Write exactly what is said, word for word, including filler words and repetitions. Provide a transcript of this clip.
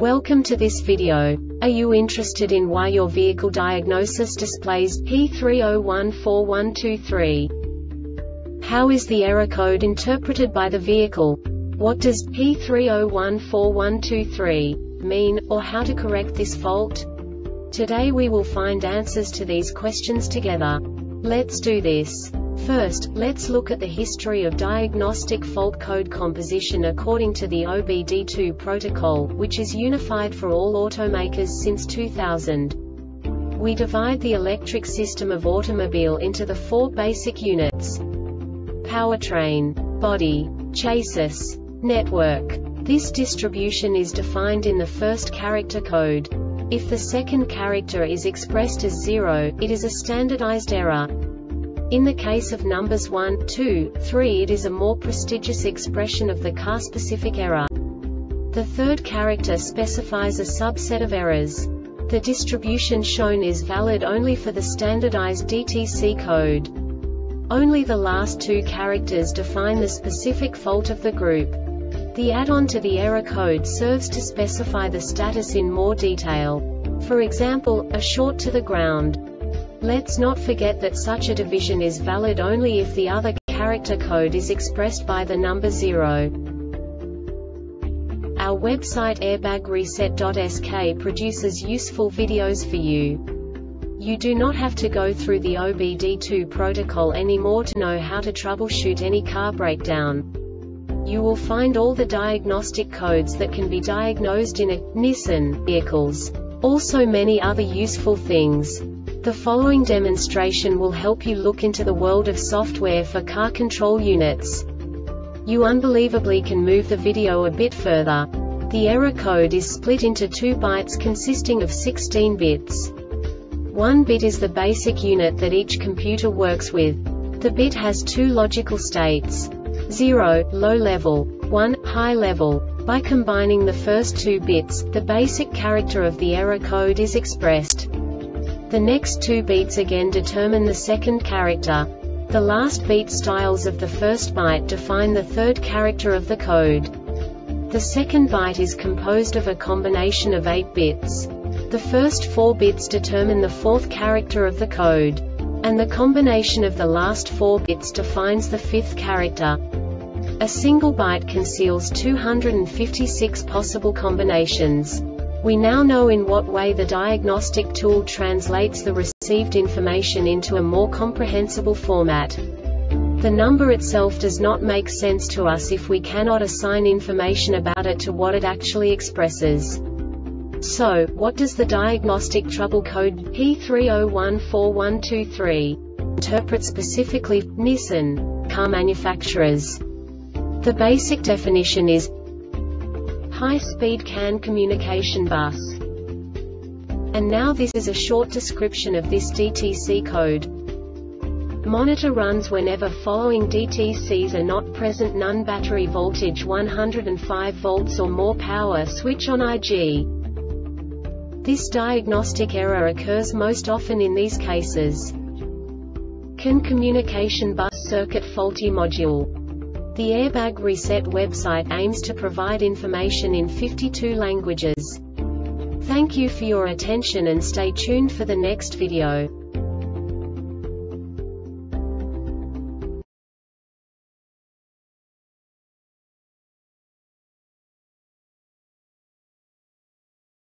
Welcome to this video. Are you interested in why your vehicle diagnosis displays P three zero one four one two three? How is the error code interpreted by the vehicle? What does P three zero one four one two three mean, or how to correct this fault? Today we will find answers to these questions together. Let's do this. First, let's look at the history of diagnostic fault code composition according to the O B D two protocol, which is unified for all automakers since two thousand. We divide the electric system of automobile into the four basic units: powertrain, body, chassis, network. This distribution is defined in the first character code. If the second character is expressed as zero, it is a standardized error. In the case of numbers one, two, three, it is a more prestigious expression of the car-specific error. The third character specifies a subset of errors. The distribution shown is valid only for the standardized D T C code. Only the last two characters define the specific fault of the group. The add-on to the error code serves to specify the status in more detail. For example, a short to the ground. Let's not forget that such a division is valid only if the other character code is expressed by the number zero. Our website airbag reset dot S K produces useful videos for you. You do not have to go through the O B D two protocol anymore to know how to troubleshoot any car breakdown. You will find all the diagnostic codes that can be diagnosed in a Nissan vehicles. Also many other useful things. The following demonstration will help you look into the world of software for car control units. You unbelievably can move the video a bit further. The error code is split into two bytes consisting of sixteen bits. One bit is the basic unit that each computer works with. The bit has two logical states: zero, low level, one, high level. By combining the first two bits, the basic character of the error code is expressed. The next two beats again determine the second character. The last beat styles of the first byte define the third character of the code. The second byte is composed of a combination of eight bits. The first four bits determine the fourth character of the code. And the combination of the last four bits defines the fifth character. A single byte conceals two hundred fifty-six possible combinations. We now know in what way the diagnostic tool translates the received information into a more comprehensible format. The number itself does not make sense to us if we cannot assign information about it to what it actually expresses. So, what does the diagnostic trouble code P three zero one four one two three interpret specifically for Nissan car manufacturers? The basic definition is high-speed C A N communication bus. And now this is a short description of this D T C code. Monitor runs whenever following D T Cs are not present: none, battery voltage one hundred five volts or more, power switch on I G. This diagnostic error occurs most often in these cases: C A N communication bus circuit faulty module. The Airbag Reset website aims to provide information in fifty-two languages. Thank you for your attention and stay tuned for the next video.